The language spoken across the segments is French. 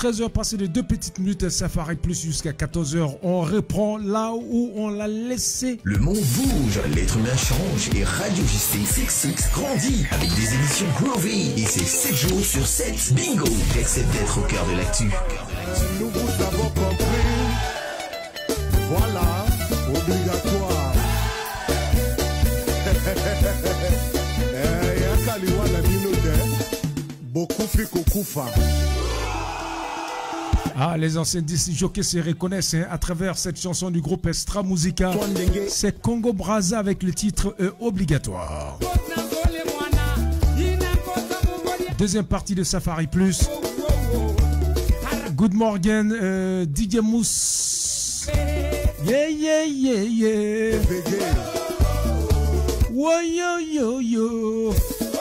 13h passé de 2 petites minutes, Safari Plus jusqu'à 14h. On reprend là où on l'a laissé. Le monde bouge, l'être humain change et Radio JC66 grandit avec des émissions groovy. Et c'est 7 jours sur 7. Bingo! J'accepte d'être au cœur de l'actu. Nous vous avons compris. Voilà, obligatoire. Beaucoup fait Kokufa. Ah, les anciens disques jockeys se reconnaissent à travers cette chanson du groupe Extra Musica. C'est Congo Brazza avec le titre Obligatoire. Deuxième partie de Safari Plus. Good morning, DJ Mousse. Yeah, yeah, yeah, yeah. Wo yo yo yo.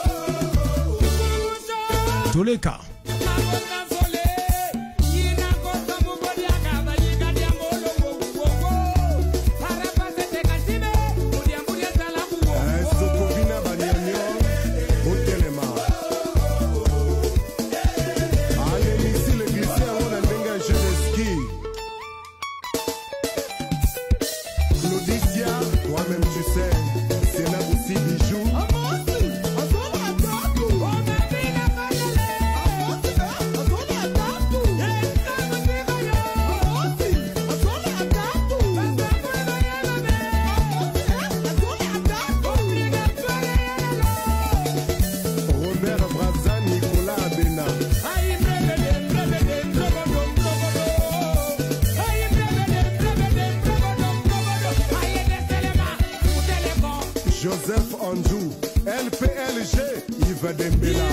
Tous les cas. Joseph Andrew, LPLG, Yves Dembélé.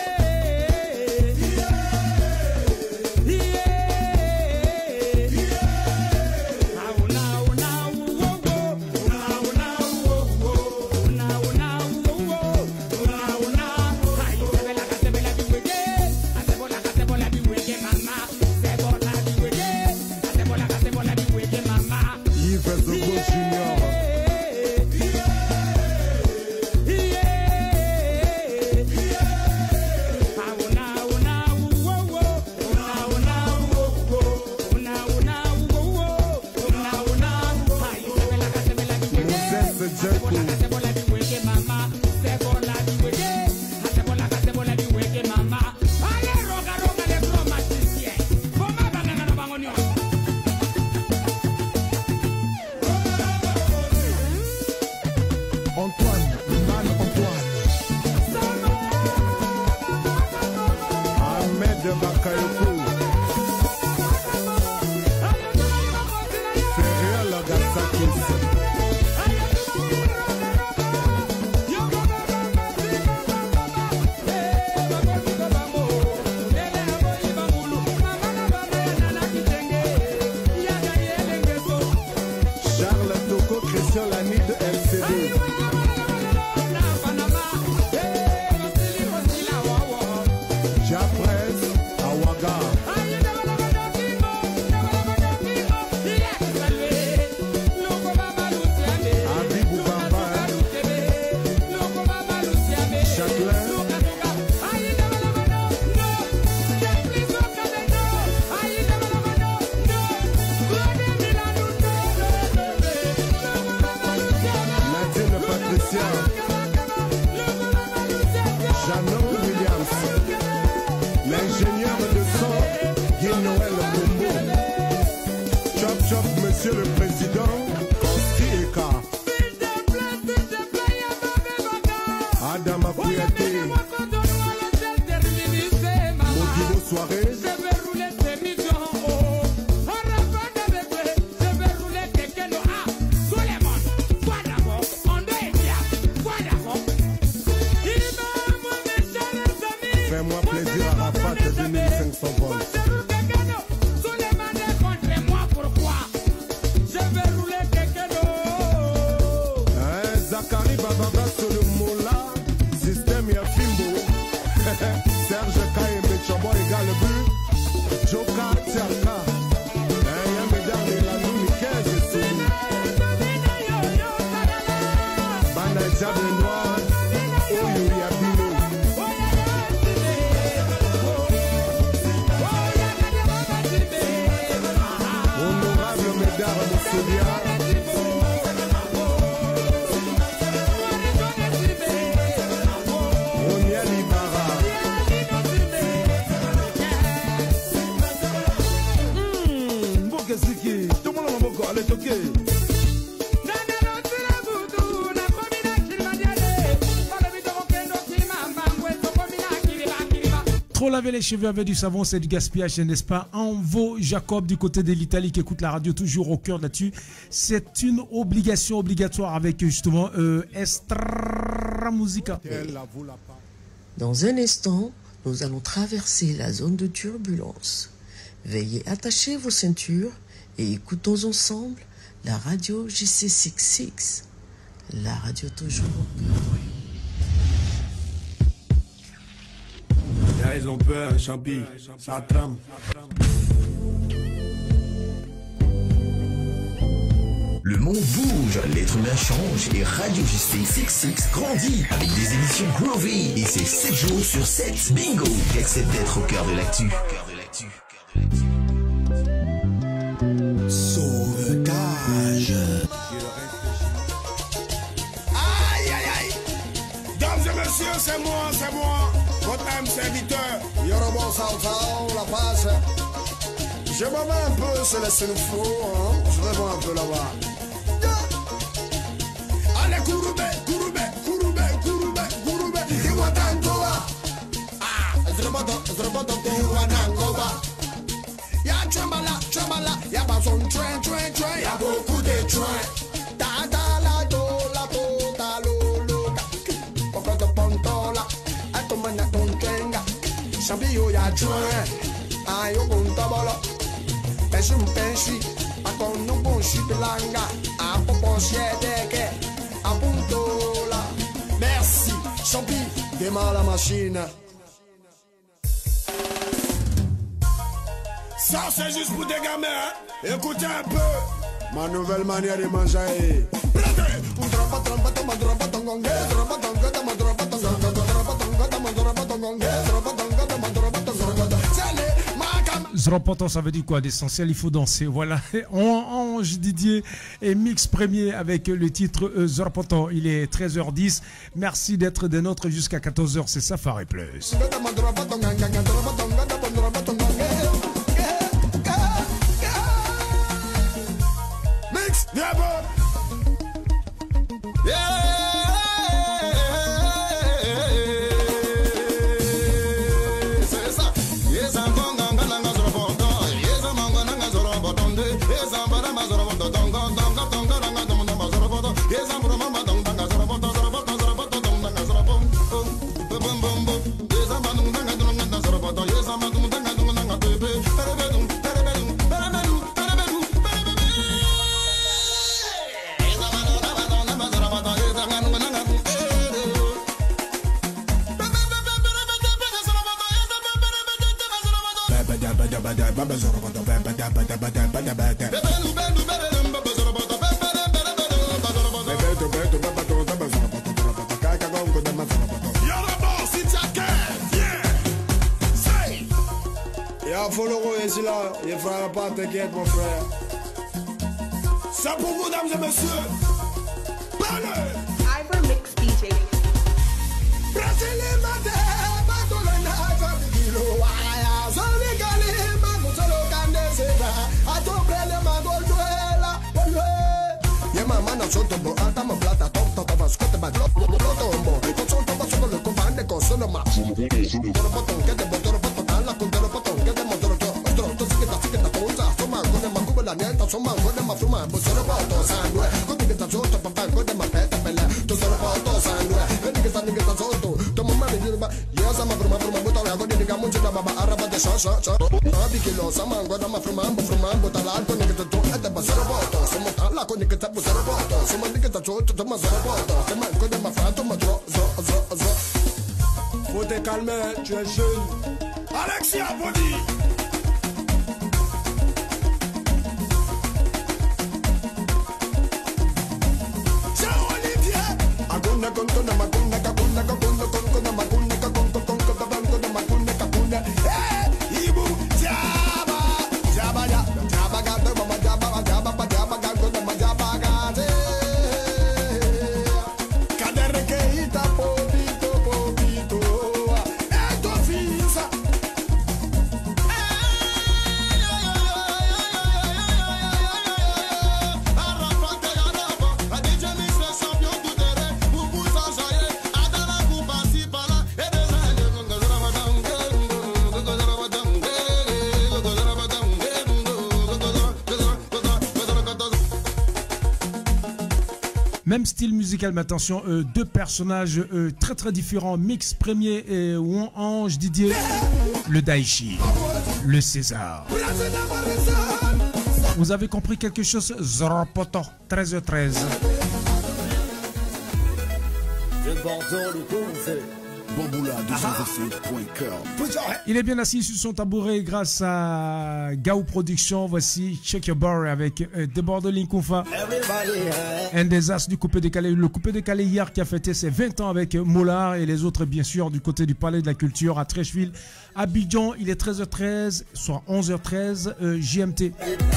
Monsieur le Président, Konski Eka, Adam Apouyaté, Modibo Soirée, fais-moi plaisir à Rafat 2500 volts. Trop laver les cheveux avec du savon, c'est du gaspillage, n'est-ce pas? Envo Jacob du côté de l'Italie qui écoute la radio toujours au cœur là-dessus. C'est une obligation obligatoire avec justement Extra Musica. Dans un instant, nous allons traverser la zone de turbulence. Veuillez attacher vos ceintures et écoutons ensemble la radio JC66. La radio toujours au cœur. Ils ont peur, Champi, ça trame. Le monde bouge, l'être humain change et Radio JC66 grandit avec des émissions groovy et c'est 7 jours sur 7 bingo qui accepte d'être au cœur de l'actu. Sauvetage. Aïe aïe aïe. Dames et messieurs, c'est moi, votre âme serviteur. Yorobo Salsao, la passe. Je me mets un peu, c'est laisser le faux, hein. Je vais voir un peu là-bas. Allez, Kouroube, Iwatangoa. Ah, Zroboto, Iwatangoa. Y'a Chambala, y'a pas son train, y'a beaucoup de trains. La Pontola, Atomana Tonkenga, Shabio ya train, Ayo Buntabolo, Penshi, Akono Bonshi de Langa, Apopo Siedeke, Apuntola. Merci, Champi, démarre la machine. Ça c'est juste pour des gamins, hein? Écoutez un peu ma nouvelle manière de manger. Zropoto, ça veut dire quoi? L'essentiel, il faut danser. Voilà. Ange Didier et Mix Premier avec le titre Zropoto. Il est 13h10. Merci d'être des nôtres jusqu'à 14h. C'est Safari Plus. Mix, viens bon. Il fera pas, t'inquiète mon frère. Ça pour vous, dames et messieurs. Parlez. Ivor Mix DJ. La niente insomma con ma fuma sono porto sangue con che sta sotto papà con ma peta bella tu sono porto sangue vedi che sta sotto tu mamma mi dice ma io sama prima butta la con di gamunci da baba araba de sa abi che lo sama con ma fuma butta la con che tu e da sono porto sono la con che sta sono porto sono di che sta sotto tu ma sono porto che ma con ma fatto ma zo faut te calmer tu es jeune Alexia Body. Même style musical, mais attention, deux personnages très très différents. Mix Premier et Ange Didier, le Daichi, le César. Vous avez compris quelque chose? Zoropoto, 13h13. Il est bien assis sur son tabouret grâce à Gaou Production. Voici Check Your Bar avec Debordo Linkoufa. Un des as du coupé décalé. Le coupé décalé hier qui a fêté ses 20 ans avec Mollard et les autres bien sûr du côté du Palais de la Culture à Trècheville. Abidjan, il est 13h13, soit 11h13 JMT.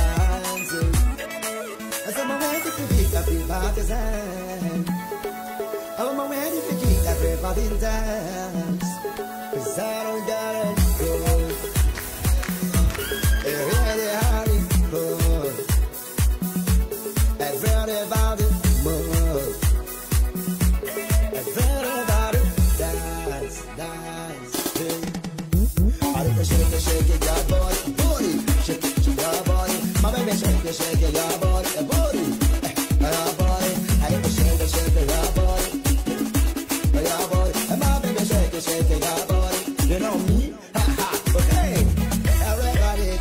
Everybody dance, 'cause I don't gotta go. Everybody move, everybody move, everybody dance, dance. Shake it, your body, booty, shake it, your body. My baby, shake it, your body, booty, your body. I shake it, your body. Shake your body, you know me, ha ha, okay. Everybody,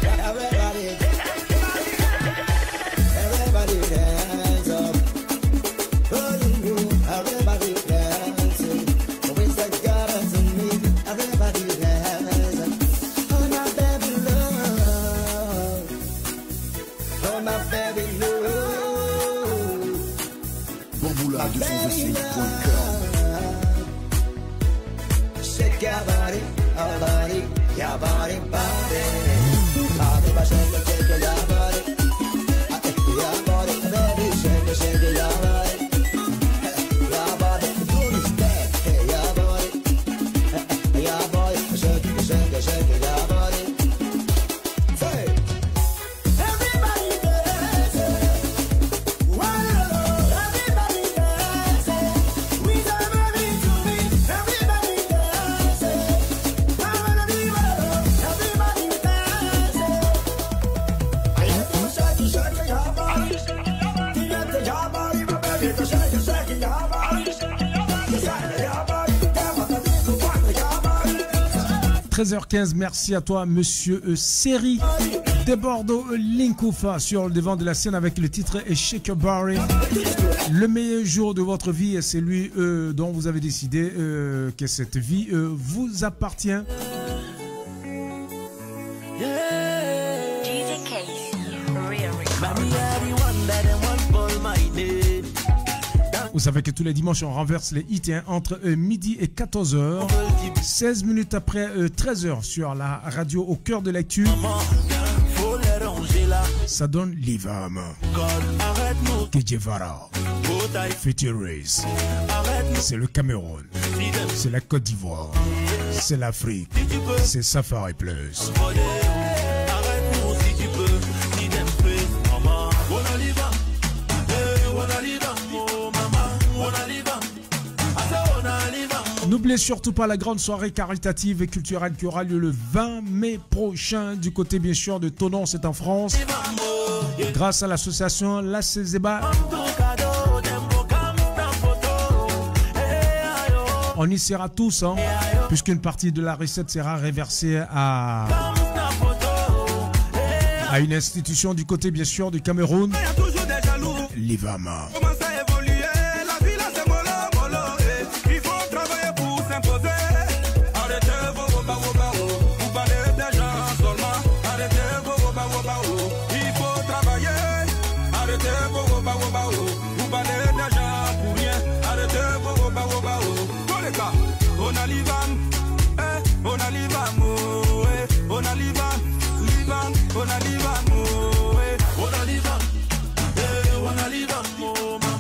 everybody hands up. Oh, you, everybody dancing. With the God to me, everybody hands up. Oh, my baby love. Oh, my baby love. Bamboula de son Shake your body, your body, your body, body. Shake your body, your body, baby, shake your body. Your body, do this dance, your body, shake your body. Say, everybody dancing, everybody dancing, we never need to be, everybody dancing. – 13h15, merci à toi, monsieur Seri Debordo Linkoufa sur le devant de la scène avec le titre Shake Your Body. Le meilleur jour de votre vie, c'est lui dont vous avez décidé que cette vie vous appartient. Vous savez que tous les dimanches, on renverse les hits entre midi et 14h. 16 minutes après 13h sur la radio au cœur de l'actu. Ça donne l'IVAM. Kejevara. Futuris. C'est le Cameroun. C'est la Côte d'Ivoire. C'est l'Afrique. C'est Safari Plus. N'oubliez surtout pas la grande soirée caritative et culturelle qui aura lieu le 20 mai prochain du côté bien sûr de Thonon, c'est en France. Grâce à l'association La Cézéba. On y sera tous, hein, puisqu'une partie de la recette sera reversée à une institution du côté bien sûr du Cameroun. L'IVAMA. On a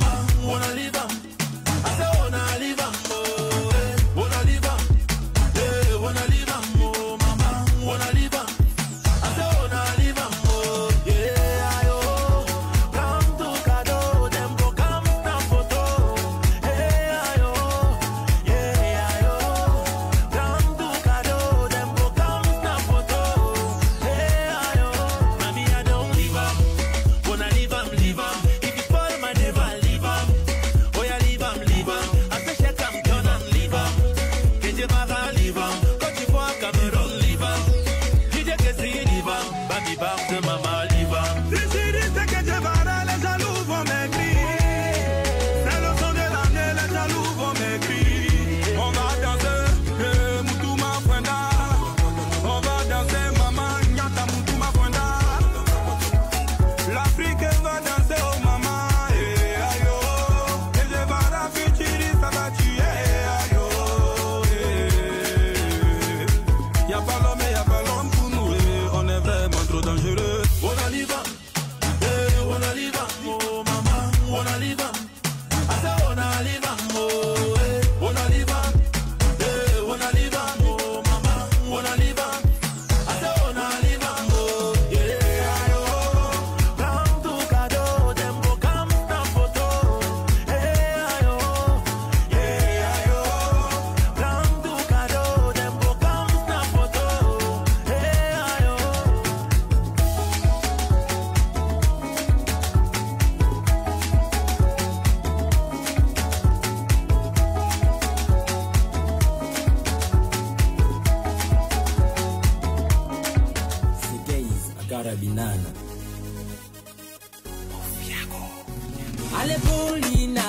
Ale Paulina,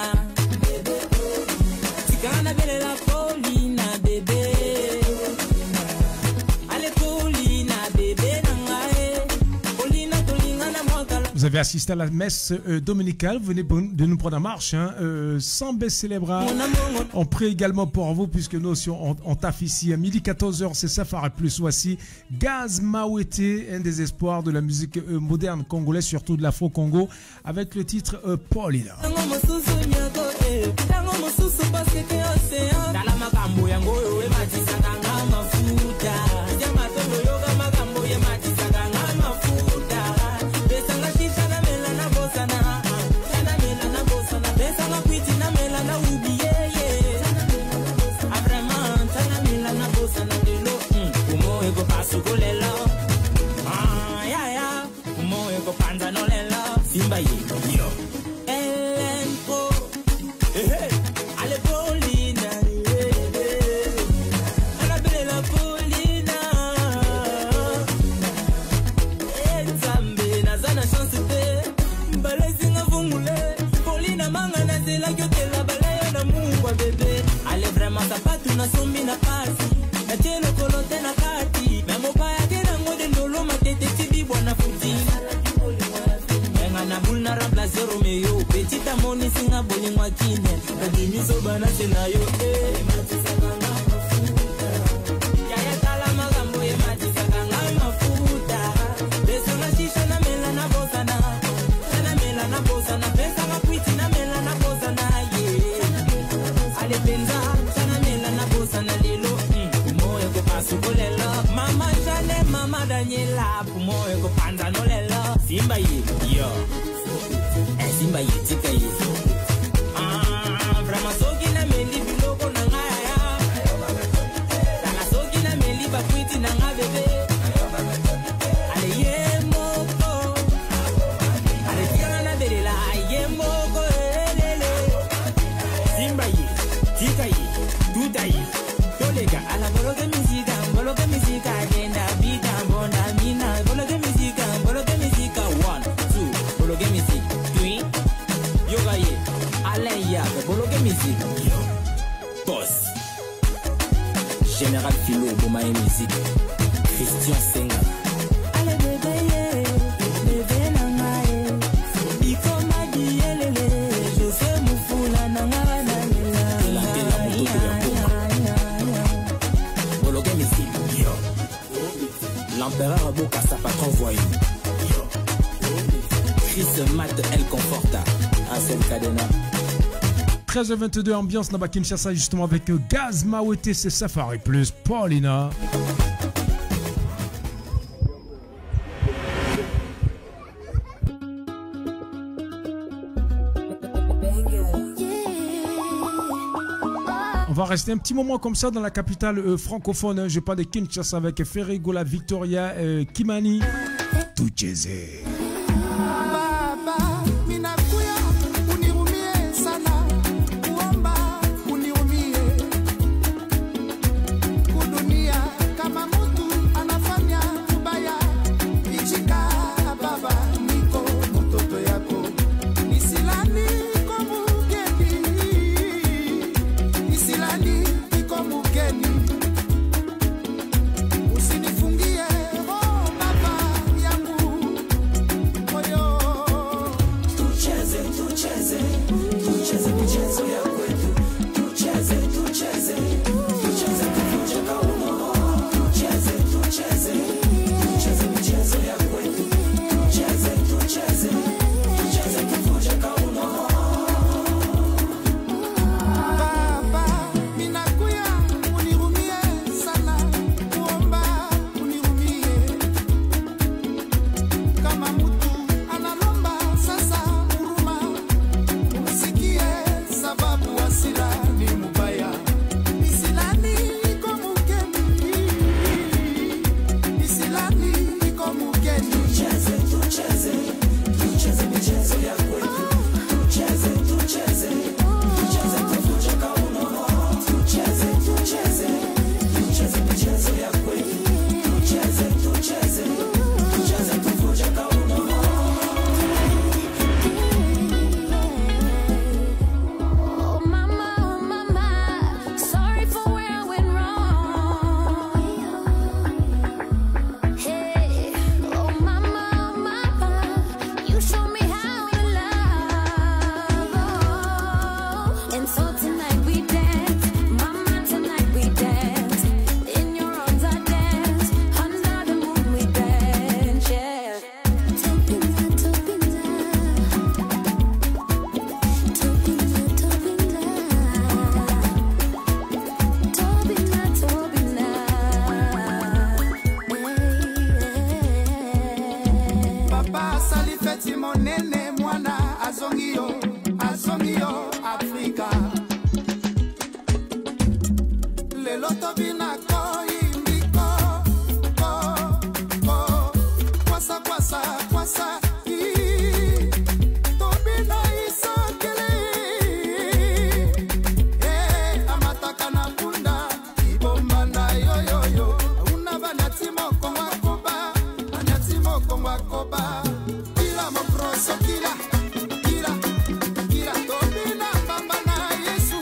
Tigana belle la Paulina, bébé. Ale Paulina, bébé nangae. Paulina tolinga na mwakala. Vous avez assisté à la messe dominicale, vous venez de nous prendre en marche, hein, sans baisser les bras. On prie également pour vous, puisque nous aussi on taffe ici. À midi 14h, c'est Safari Plus. Voici Gaz Mawete, un des espoirs de la musique moderne congolaise, surtout de l'Afro-Congo, avec le titre Paulina. Général Philo, Bomae Musique, Christian Senga. Allez bébé, bébé nangae, Ikoma dielele, José Mufula nangara nangela. Bologue Musique, yo. L'empereur Aboka, sa patron voyou. Chris Matt, El Conforta, Ansel Cadena. 13h22, ambiance Naba Kinshasa, justement avec Gaz Mawete, c'est Safari Plus, Paulina. On va rester un petit moment comme ça dans la capitale francophone. Hein. Je parle de Kinshasa avec Ferrigola, Victoria, Kimani, Toucheze. monene mwana azongio Afrika lelo tobina koyimbiko kwasa tobina isakele amataka na punda ibomba na yoyoyo una banati moko wakoba kila mokroso kila tobina bamba na Yesu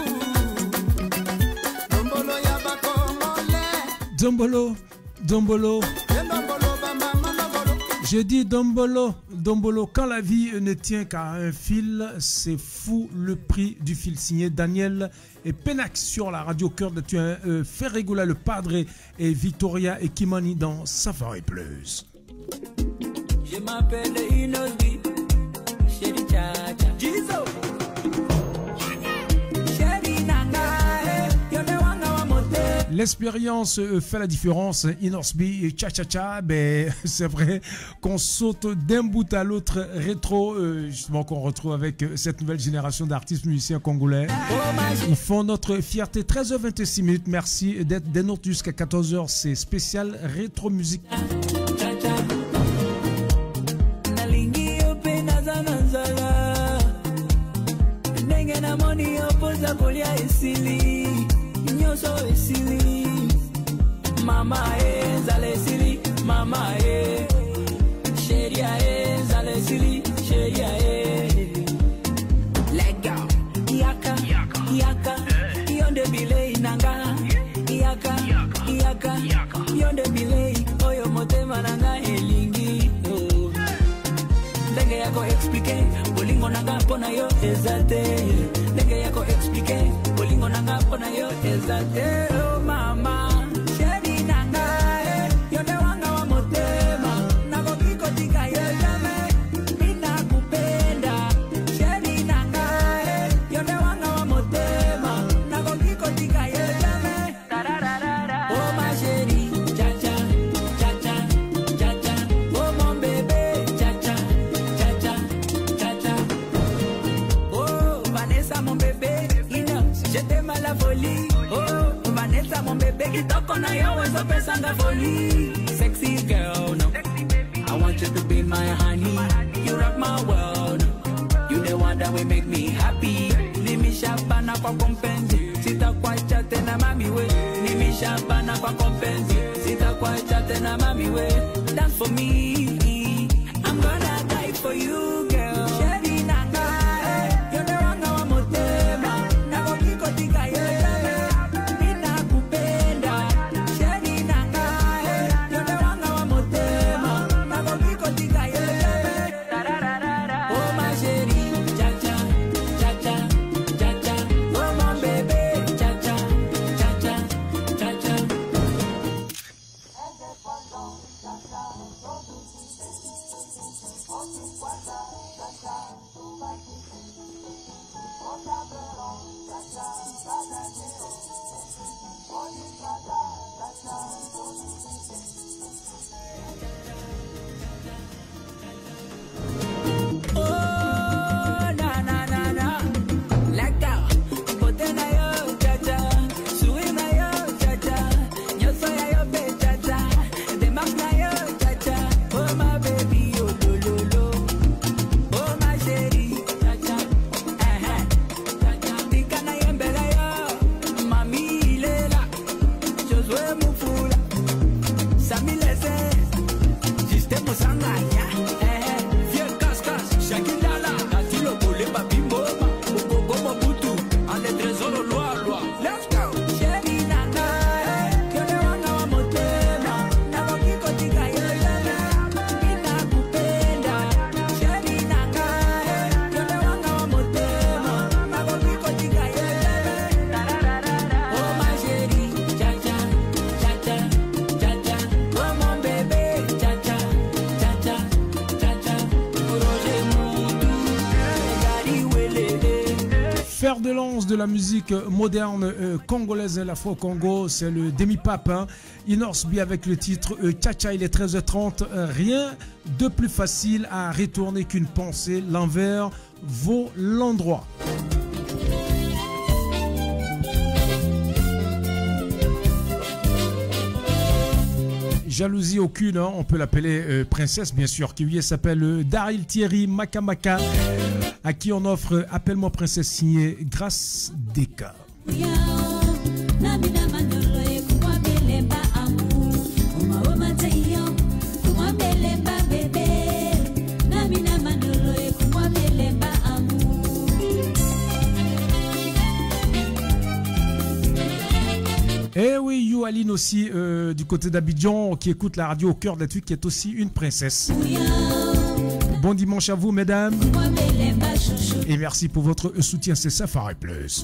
dombolo ya bakongole Dombolo. Je dis Dombolo. Quand la vie ne tient qu'à un fil, c'est fou le prix du fil. Signé Daniel et Penax sur la radio Cœur de Tuin, Ferregoula le Padre et Victoria et Kimani dans Safari Plus. Je m'appelle Inosbi, Chéri Chacha, Jizo. L'expérience fait la différence. Inosbi et Cha-Cha-Cha, ben, c'est vrai qu'on saute d'un bout à l'autre rétro, justement qu'on retrouve avec cette nouvelle génération d'artistes musiciens congolais. Ils font notre fierté. 13h26. Merci d'être des nôtres jusqu'à 14h. C'est spécial rétro musique. So silly, mama zale silly, mama sheria zale silly, sheria let go, yaka, yonde bile inanga, yaka, yonde bile, oyo motema nanga elingi, denge yako explique, bolingo nanga pona yo ezate, denge yako explique. Bolingo nanga pona yo ezate oh mama sheri nanga yonde wanga wa motema nako kiko tika yo jame mina kupenda sheri nanga yonde wanga wa motema nako kiko tika yo jame oh ma sheri chacha oh mon bébé chacha oh Vanessa mon bébé je t'aime à la folie, oh Vanessa mon bébé qui toque na yo eso pesanga folie. Sexy girl, no, I want you to be my honey. You rock my world, you the one that will make me happy. Nimi shabana kwa kompenzi, sita kwa chate na mami we. Nimi shabana kwa kompenzi, sita kwa chate na mami we. Dance for me, I'm gonna die for you, girl. Sheri nanga, you're the one I want motema. fer de lance de la musique moderne congolaise, la fois au Congo, c'est le demi-pape, hein. Inorsby avec le titre Tcha-Tcha, il est 13h30. Rien de plus facile à retourner qu'une pensée, l'envers vaut l'endroit. Jalousie aucune, hein, on peut l'appeler princesse bien sûr, qui lui s'appelle Daryl Thierry Makamaka, à qui on offre Appelle-moi princesse signé Grâce Deka. Et oui, Youaline aussi du côté d'Abidjan qui écoute la radio au cœur de la truc, qui est aussi une princesse. Bon dimanche à vous mesdames. Et merci pour votre soutien, c'est Safari Plus.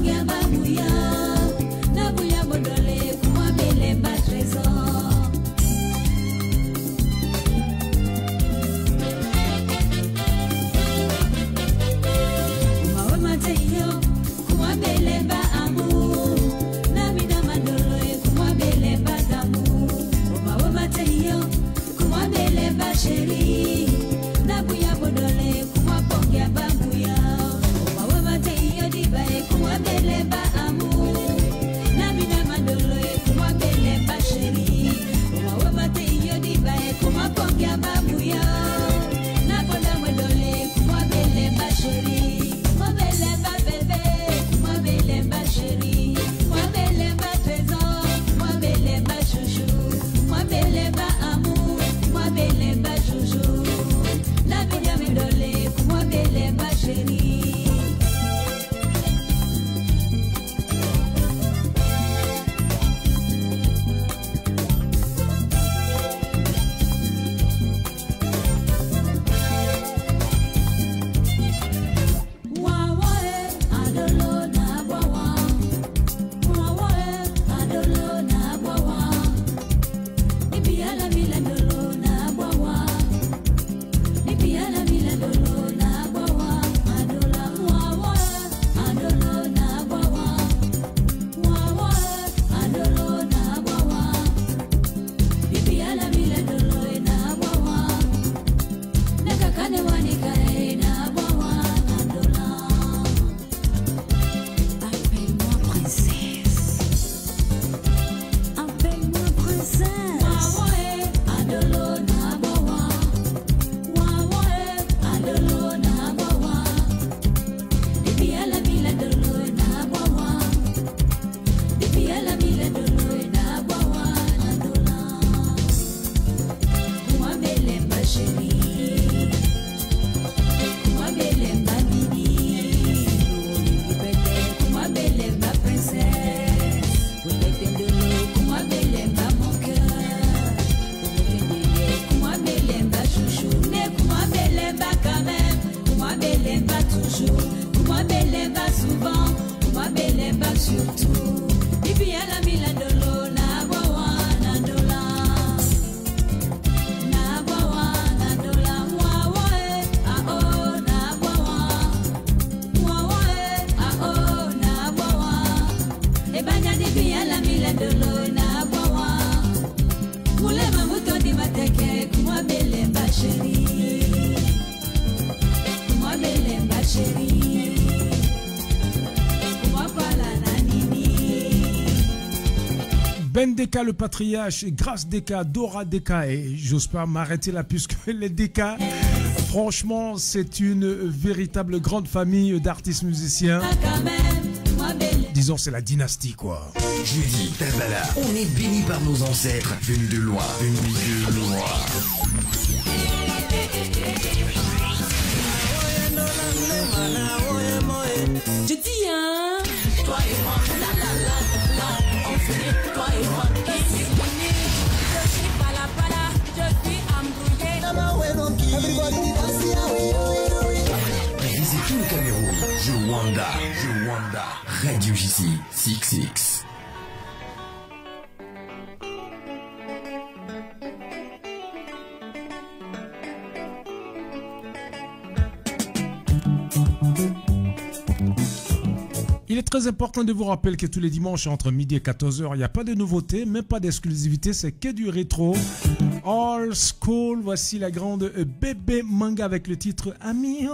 Ben Deka le patriarche, Grâce Deka, Dora Deka, et j'ose pas m'arrêter là puisque les Deka, franchement c'est une véritable grande famille d'artistes musiciens. Disons c'est la dynastie quoi. Judy, Tabala, on est bénis par nos ancêtres, venus de loin, Je dis hein, toi et moi, la la la la, on finit, toi et moi, ici on est. Je suis pala, je suis embrouillé. Everybody Visitez le Cameroun, Rwanda, Radio JC 66. Il est très important de vous rappeler que tous les dimanches entre midi et 14h, il n'y a pas de nouveautés, même pas d'exclusivité, c'est que du rétro. All School, voici la grande Bébé Manga avec le titre Amio.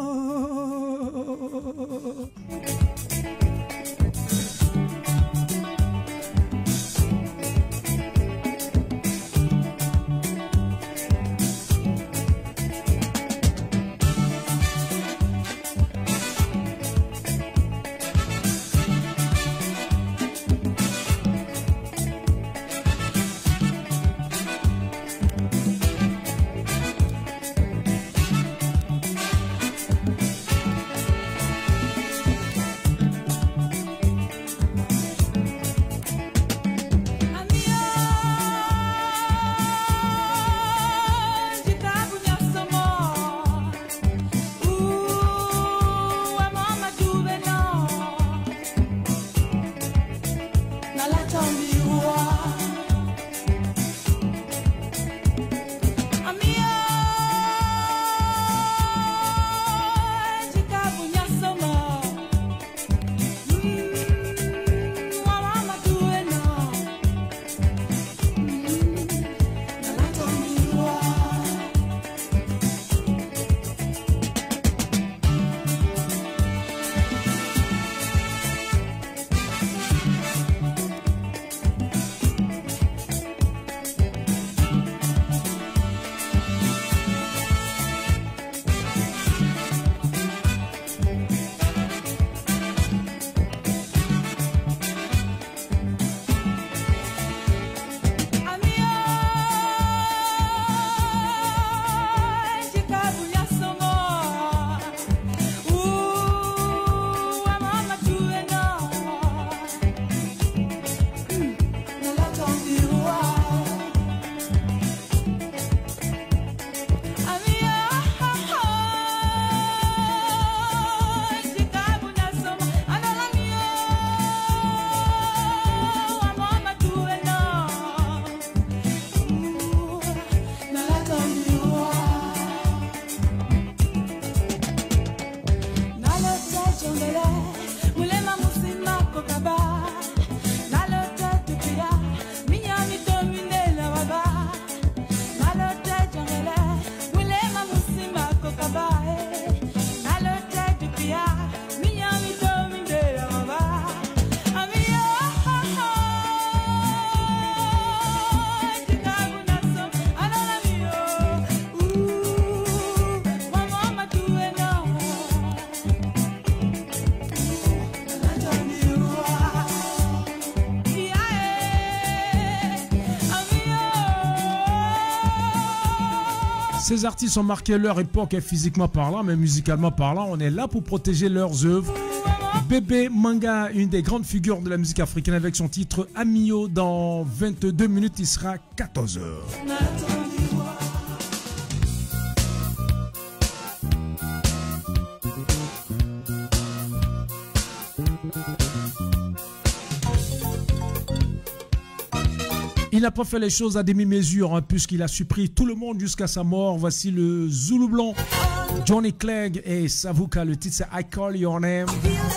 Ces artistes ont marqué leur époque physiquement parlant, mais musicalement parlant, on est là pour protéger leurs œuvres. Bébé Manga, une des grandes figures de la musique africaine avec son titre Amio. Dans 22 minutes, il sera 14h. Il n'a pas fait les choses à demi-mesure, hein, puisqu'il a surpris tout le monde jusqu'à sa mort. Voici le Zoulou Blanc, Johnny Clegg et Savuka. Le titre c'est I Call Your Name.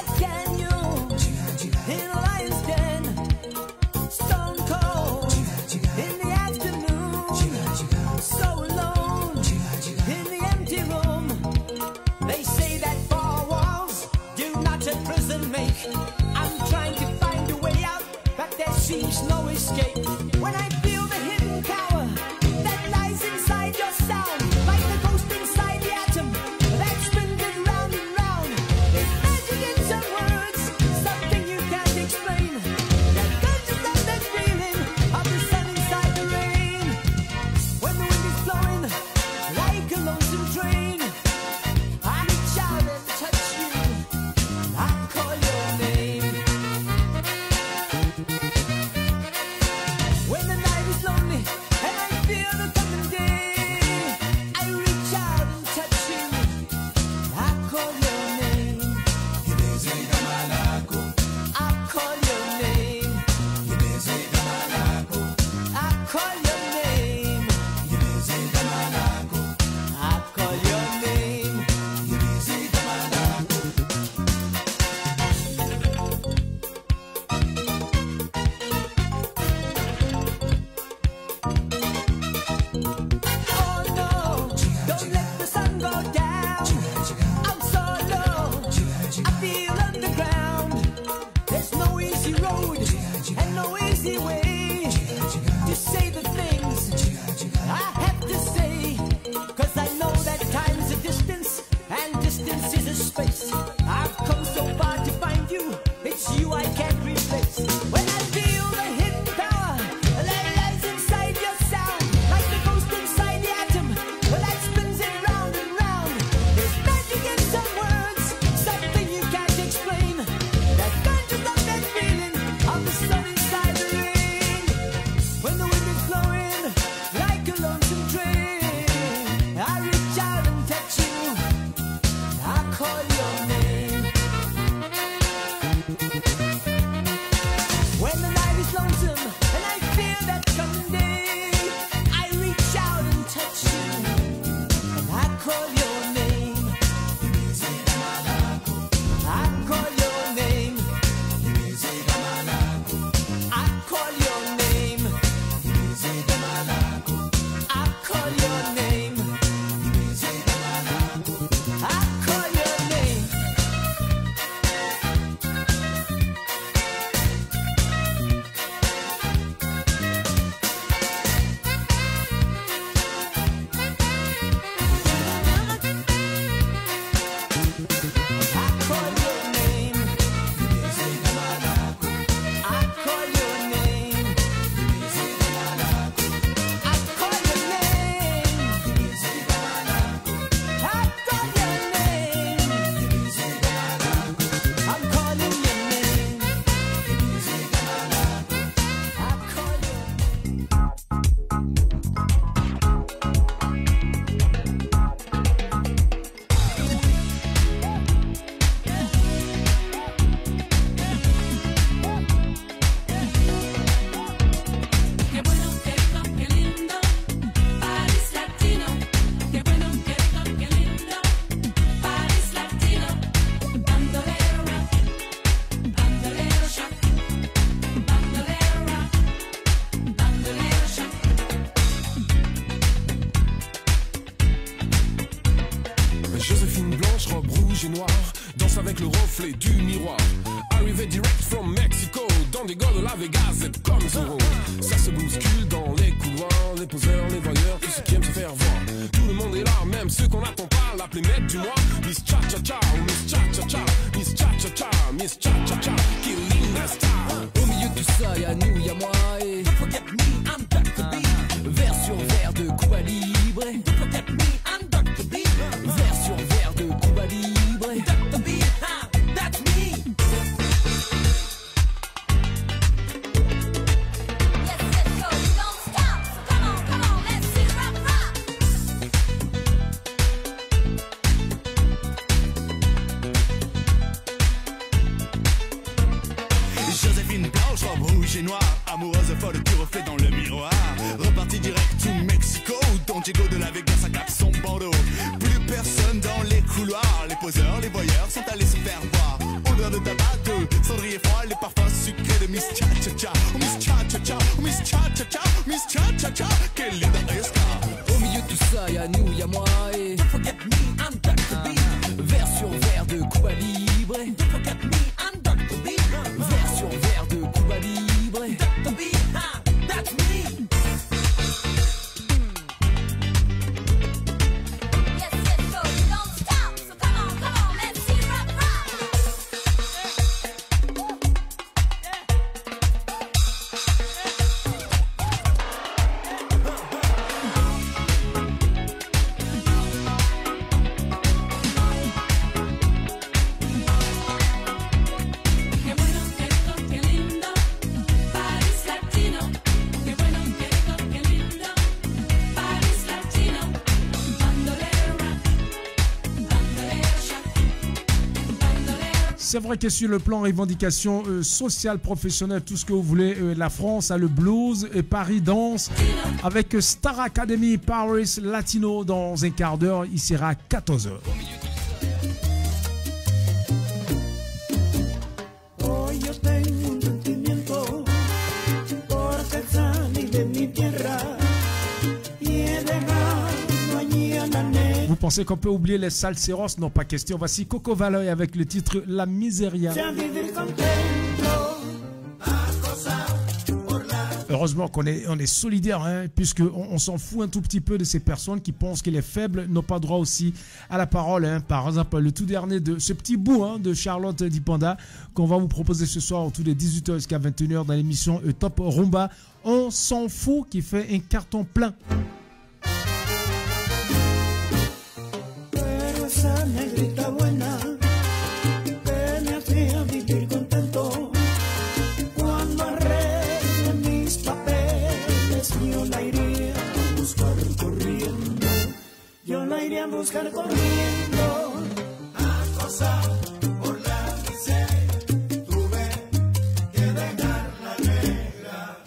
Seems no escape when I feel the hidden power that lies inside your sound, like the ghost inside the atom that spins it round and round. There's magic in some words, something you can't explain. That consciousness, that feeling of the sun inside the rain. When the wind is blowing like a lonesome train, I reach out and touch you. I call your name. When the night Joséphine blanche, robe rouge et noire, danse avec le reflet du miroir. Arrivé direct from Mexico, dans des gars de la Vegas, c'est comme Zorro. Ça se bouscule dans les couloirs, les poseurs, les voyeurs, tous ceux qui aiment se faire voir. Tout le monde est là, même ceux qu'on n'attend pas, l'appeler maître du mois. Miss Cha Cha Cha, Miss Cha Cha Cha, Miss Cha Cha Cha, Miss Cha Cha Cha, qui linda star. Au milieu de tout ça, y'a nous, y'a moi et Don't forget me, I'm Dr. B. Vers sur vers de Cuba Libre. Don't forget me, I'm Dr. B. Vers sur vers de Cuba Libre. Dr. B, that's me. Yes, let's go, don't stop. So come on, let's see rock rock. Joséphine blanche, robe rouge et noire, amoureuse folle du reflet dans le miroir. Reparti direct to Mexico, Don Diego de la Vegas à cap son bandeau. Plus personne dans les couloirs, les poseurs, les voyeurs sont allés se faire voir. Odeur de tabac, de cendrier froid, les parfums sucrés de Miss Cha Cha Cha. Oh Miss Cha Cha Cha, oh Miss Cha Cha Cha, Miss Cha Cha Cha, quelle linda star. Au milieu de tout ça, y'a nous, y'a moi et Don't forget me, I'm Dr. B. Vers sur vers de Cuba Libre. Don't forget me, I'm Dr. B. Vers sur vers de Cuba Libre. Dr. B, that's me. Yes, let's go, don't stop. So come on, let's see rock rock. Qué bueno, qué rico, qué lindo, Paris Latino. Qué bueno, qué rico, qué lindo, Paris Latino. Bandolero rock, bandolero shock, bandolero. C'est vrai que sur le plan revendication sociale, professionnelle, tout ce que vous voulez, la France a le blues et Paris danse avec Star Academy Paris Latino dans un quart d'heure. Il sera 14h. Hoy yo tengo un sentimiento porque salí de mi tierra y he dejado allí a la negra. Vous pensez qu'on peut oublier les salseros? Non, pas question. Voici Coco Valoy avec le titre La Miseria. A vivir contento, a gozar por la. Heureusement qu'on est, on est solidaire, hein, puisqu'on s'en fout un tout petit peu de ces personnes qui pensent que les faibles n'ont pas droit aussi à la parole. Hein. Par exemple, le tout dernier de ce petit bout de Charlotte Dipanda qu'on va vous proposer ce soir autour des 18h jusqu'à 21h dans l'émission Top Rumba. On s'en fout, qui fait un carton plein. Pero esa negrita buena que me hacía vivir contento cuando arregle mis papeles yo la iría a buscar corriendo, yo la iría a buscar corriendo a gozar por la miseria, tuve que dejar la negra.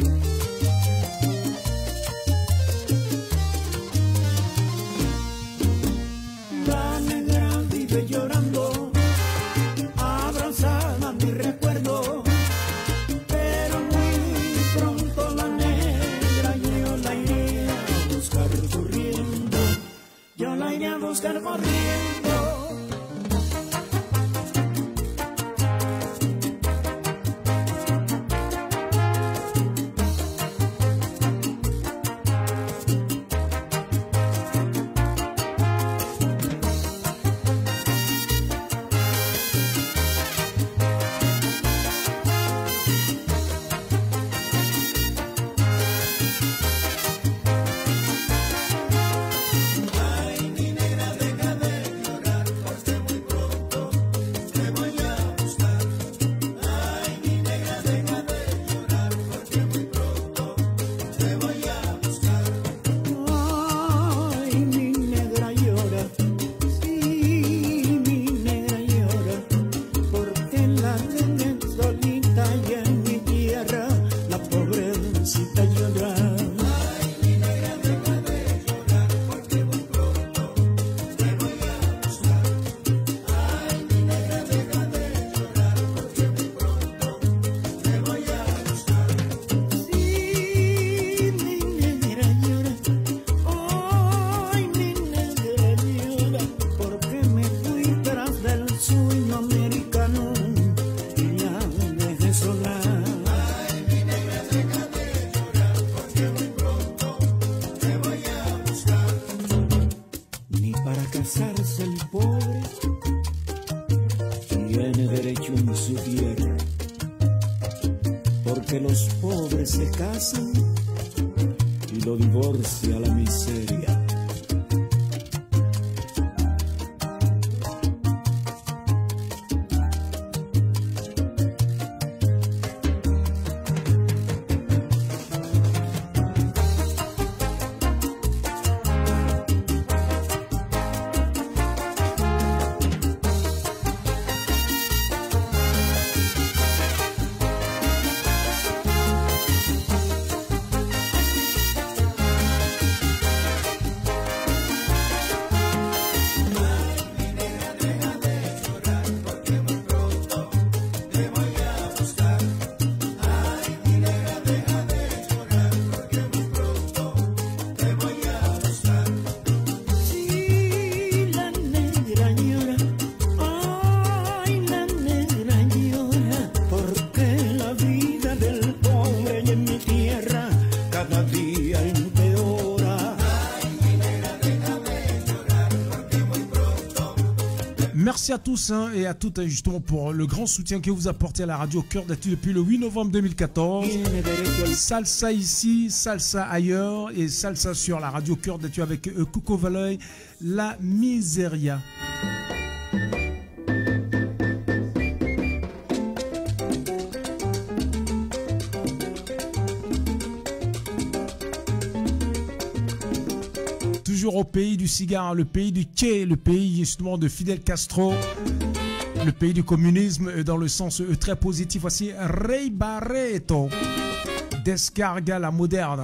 La negra vive llorando, abrazada a mi recuerdo, pero muy pronto la negra yo la iría a buscar corriendo, yo la iría a buscar corriendo. que los pobres se casan y lo divorcia la miseria. Merci à tous et à toutes justement pour le grand soutien que vous apportez à la radio Cœur d'Atu depuis le 8 novembre 2014. Salsa ici, salsa ailleurs et salsa sur la radio Cœur d'Atu avec Cuco Valley, La Miseria. Au pays du cigare, le pays du Che, le pays justement de Fidel Castro, le pays du communisme dans le sens très positif. Voici Rey Barreto, Descarga la Moderna.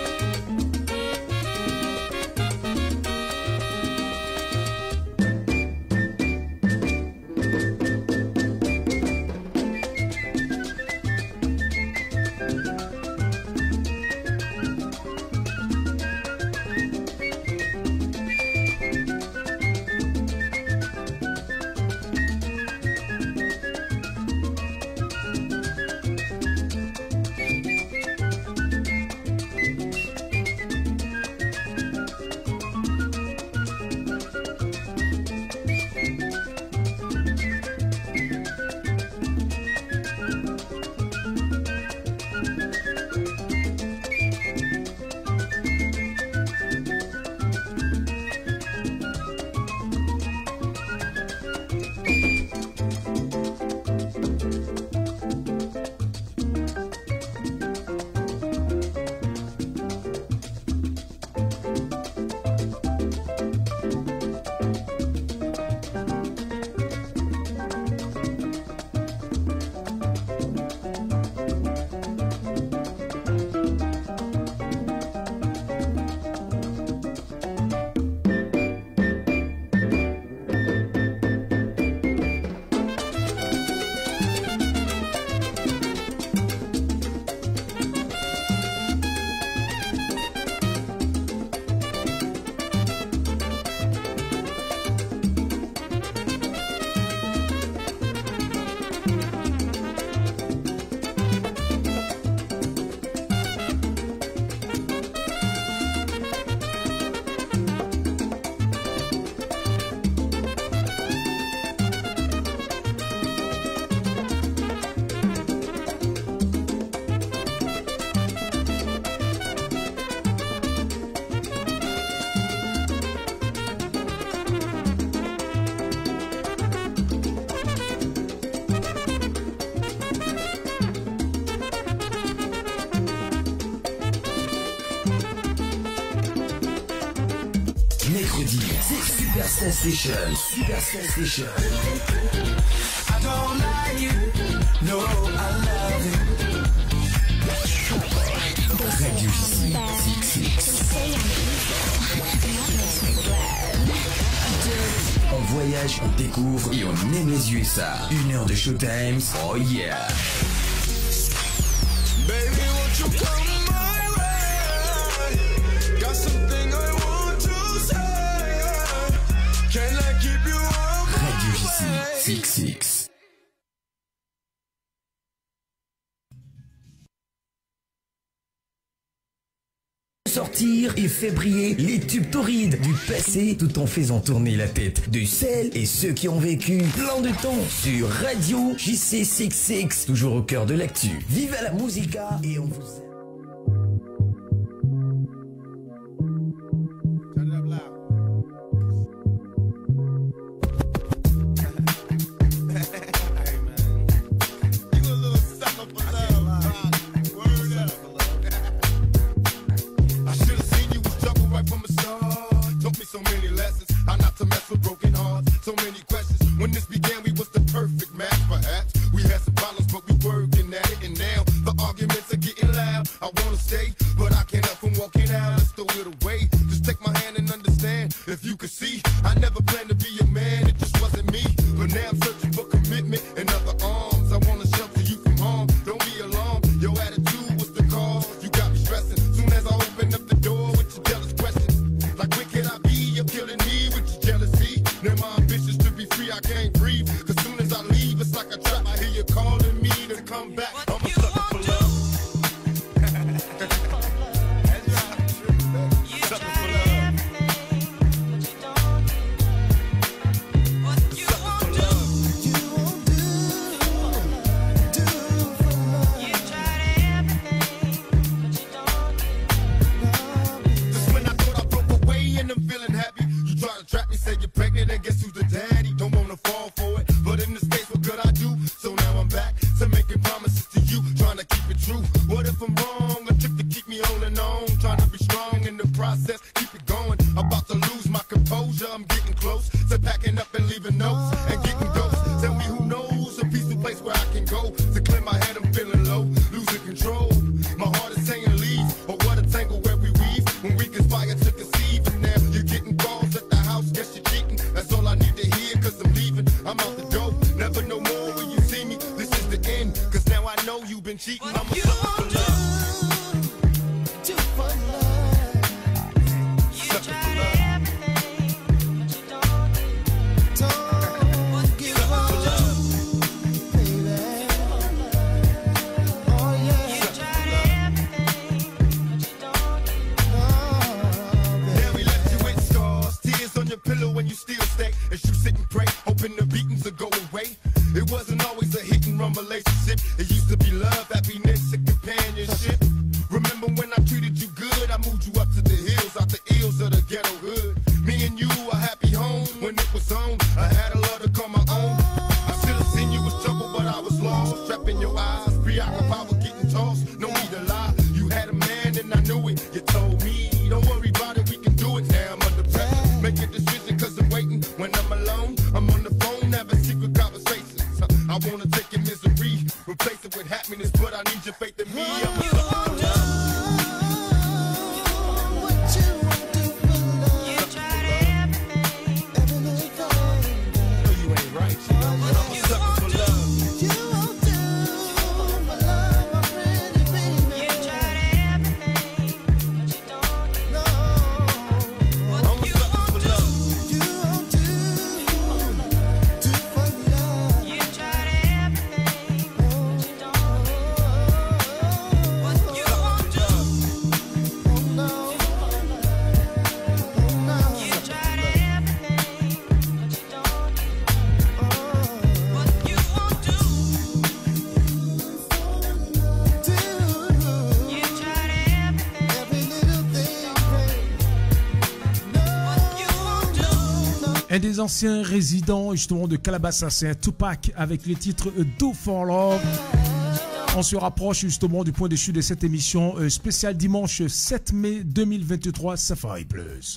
Mercredi, c'est Superstar Station. Superstar Station. I don't like you, no, I love you. Radio JC 66. On voyage, on découvre et on aime les USA. 1 heure de showtime, oh yeah. Baby, won't you come my way? Got something I want to say. Can I keep you on my Radio JC 66. attire et fait briller les tubes torrides du passé tout en faisant tourner la tête de celles et ceux qui ont vécu plein de temps sur Radio JC66, toujours au cœur de l'actu. Viva la musica et on vous aime. Un des anciens résidents justement de Calabasas, c'est un Tupac avec le titre Do For Love. On se rapproche justement du point de chute de cette émission spéciale dimanche 7 mai 2023 Safari Plus.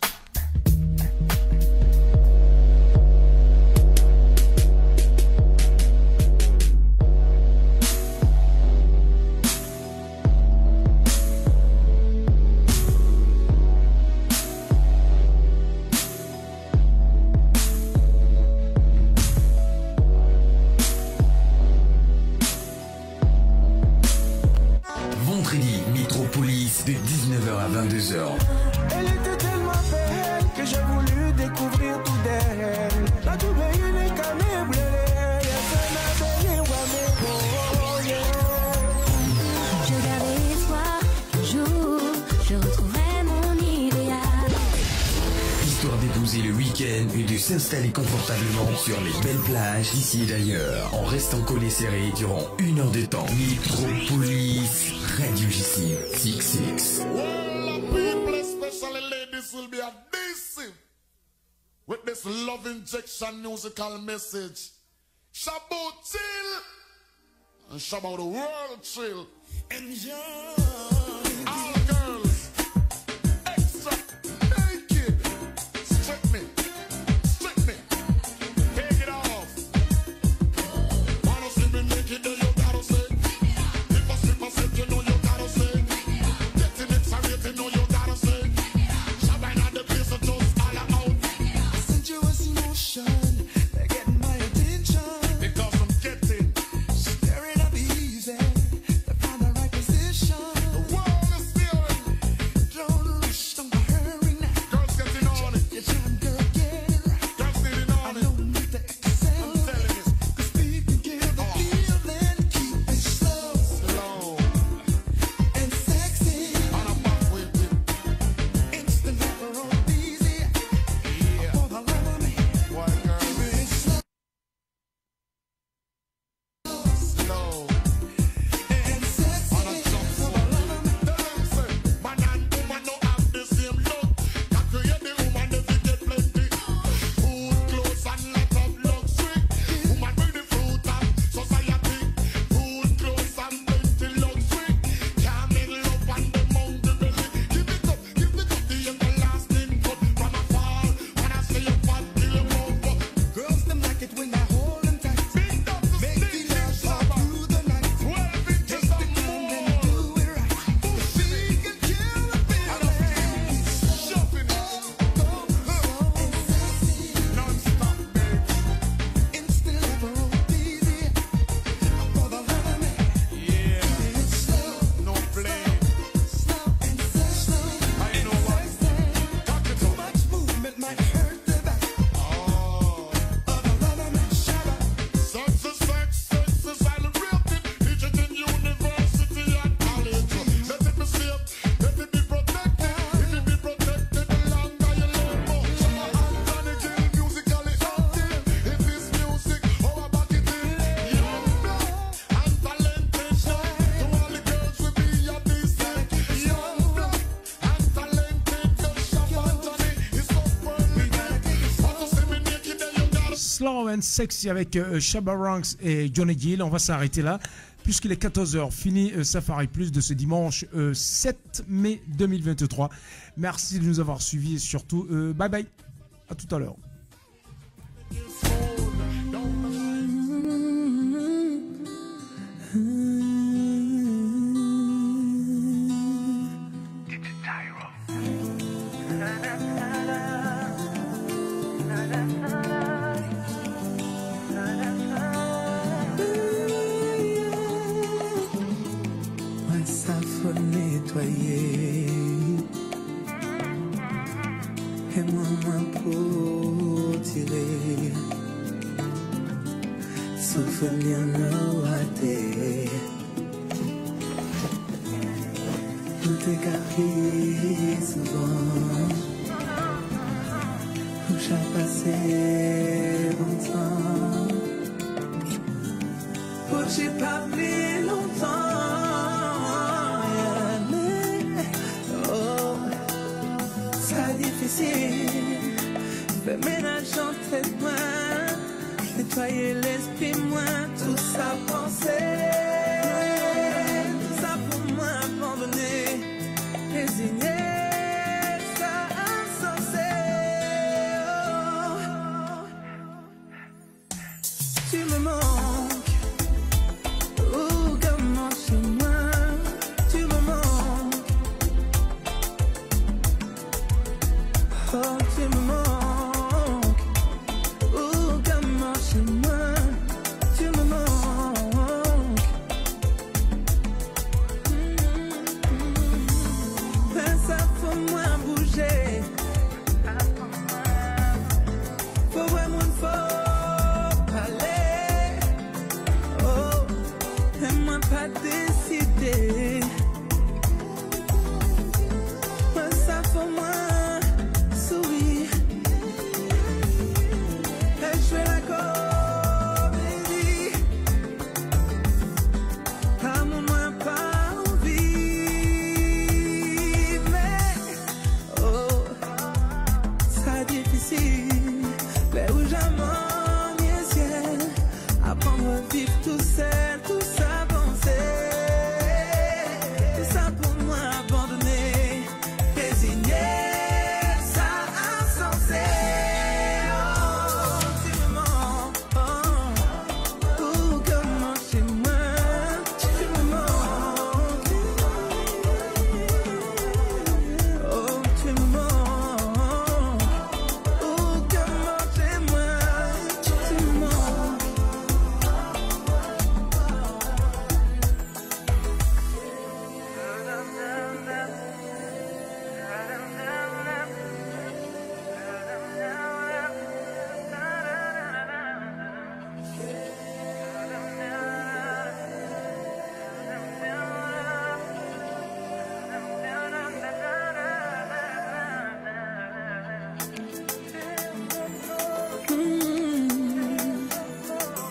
De 19h à 22h. Elle était tellement belle que j'ai voulu découvrir tout d'elle. La double unique à mes blés. Je gardais espoir, jour, je retrouverai mon s'installer confortablement sur les belles plages d'ici et d'ailleurs, en restant collés serrés durant 1 heure de temps. Metropolis, Radio JC 66. Well, people, especially ladies, will be addicted with this love injection musical message. Shabbat chill and Shabbat the world chill. Enjoy. All girls, extra naked. Strip me, take it off. Wanna see me naked, then you gotta say. If I slip, I slip, you know you gotta say. Getting it, sorry, you know you gotta say. Shabbat at the place of just all out. Sensuous emotion, they're getting my attention. Because I'm getting staring up easy to find the right position. the world is steering. Don't rush, don't hurry now. Girls getting on it. Your time, girl, get it right. Girls needing I on it. don't need to excel. I'm telling you. 'Cause we can kill the feeling, keep it slow Slow. and sexy. On a back with it. Instant never on easy. Yeah. For the love of me, Why, girl? keep it slow Slow. and sexy. On a jump For the love of me. Tell them, say, man and woman don't have the same look. Can create the woman, they fit get plenty. Food, clothes, and lot of luxury. Woman bring the fruit of society. Food, clothes, and plenty luxury. Can't make love on the mountain belly. Give it up, the everlasting good. From afar, when I say your fat, kill your over. Girls them like it when I hold them tight. Big up the Make the stick, love slide through the night. 12 inches Take the and time more. and do it right. We can kill the feeling. Shuffling it. Non-stop, babe. Instant never on easy. For the love of me. Yeah. It's slow, No play. slow and slow. I know what. Talk it Too up. much movement might hurt the back. Oh. For the love of me. Shut up. Sex is celebrated. Teach it in university and college. Let it be safe. Let it be protected. If it be protected, the longer you live more. Anthony Gill musically active. If it's music, how about it is? Young blood and talented. To all the girls will be a decent. Young blood and talented. Just shop Anthony. It's so perfect. Want to see me naked, then you gotta Slow and Sexy avec Shabba Ranks et Johnny Gill. On va s'arrêter là puisqu'il est 14h. Fini Safari Plus de ce dimanche 7 mai 2023. Merci de nous avoir suivis et surtout, bye bye. À tout à l'heure. Ouais, ça faut nettoyer. Et moi pour tirer. Souvenir nous raté. Nous t'écarter souvent. Où j'ai passé longtemps. Où j'ai pas pris longtemps. Oh, ça difficile. Fais ménage en tête moi. Nettoyer l'esprit moi. Tout ça penser. Tout ça pour moi abandonner. Résigner. Ça insensé. Oh, tu me manques. Oh, comment chez moi. Tu me manques. Oh, tu me manques. Oh, comment chez moi. Tu me manques. Ben, ça faut moins bouger. Faut vraiment faut parler.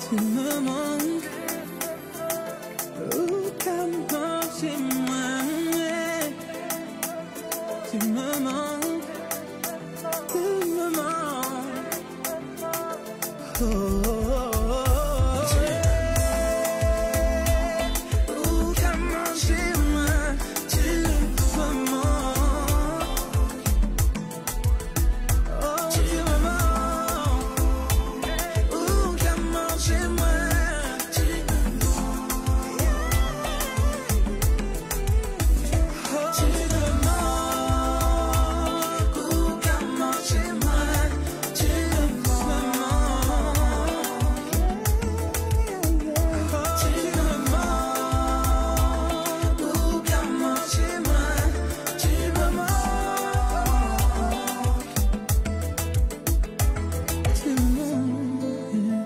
Tu me manques. Oh, comment chez moi. Tu me manques. Tu me manques. Oh, oh, oh, oh. Oh, comment chez moi. Tu me manques. Oh, tu me manques. Oh, comment chez moi. Tu me manques. Oh, tu me manques. Oh, comment chez moi. Tu me manques. Tu me manques. Oh, comment chez moi. Tu me manques. Tu me manques.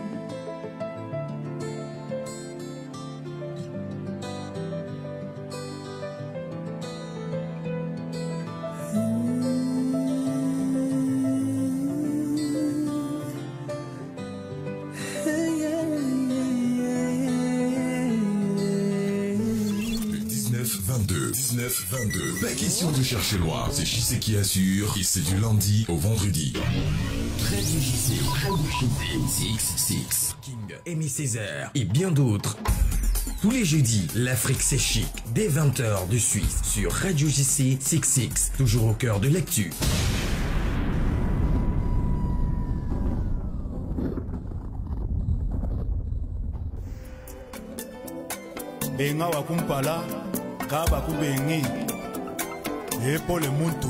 Le 19-22. Pas question de chercher loin. C'est JC qui assure et c'est du lundi au vendredi. Radio JC, Radio JC 66, King, Aimé Césaire et bien d'autres. Tous les jeudis, l'Afrique c'est chic, dès 20h de Suisse, sur Radio JC 66, toujours au cœur de l'actu. benga wakumpala kaba kubengi epole muntu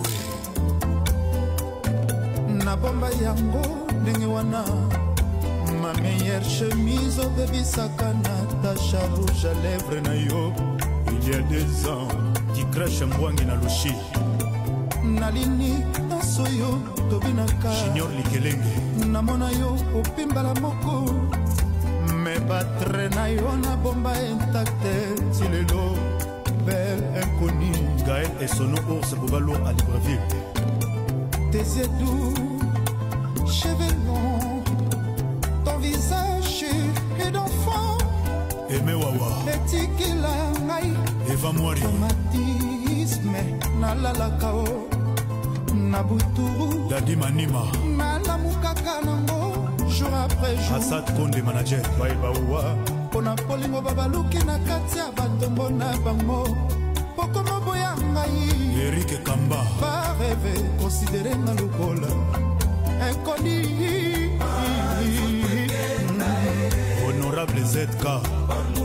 na bomba yango ndenge wana ma meilleure chemise obebisaka Natacha rouge à lèvres na yo il y a 2 ans qui crèche mbwangi na lushi nalini nasoyo tobinaka junior likelenge namona yo opimbala moko me batre na yo na bomba intacte tilelo belle inconnue Gaël et Sono ours Bobalo à Libreville tes yeux doux cheveux longs ton visage est d'enfant Aimé Wawa etikila ngai Eva Mwari traumatisme nalalaka o na buturu Dadi Manima nalamukaka nango jour après jour Assad Konde manager Baibawa pona polingo babaluki na kati ya batombo na bango pokomo boya ngai Eric Kamba ba rêve considéré na lokola inconnu honorable ZK